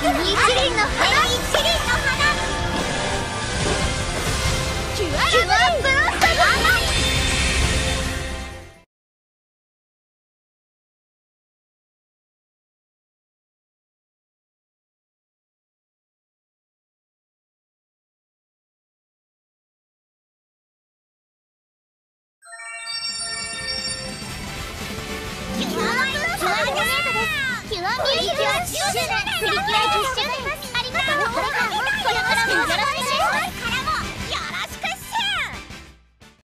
一輪の花、キュアブロッサム。キュアミュージックは10周年、プリキュア10周年、ありがとう。これからもよろしくお願いします。